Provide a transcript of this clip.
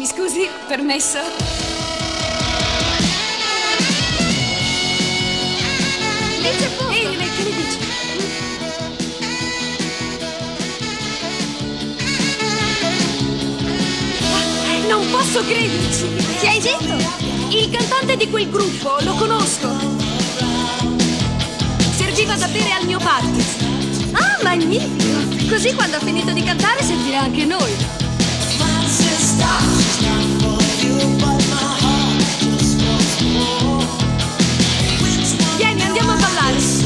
Mi scusi, permesso? Lì c'è posto. Ehi, che ne dici? Non posso crederci! Che hai detto? Il cantante di quel gruppo, lo conosco! Serviva da bere al mio party! Ah, magnifico! Così quando ha finito di cantare servirà anche noi. Vieni, andiamo a ballare!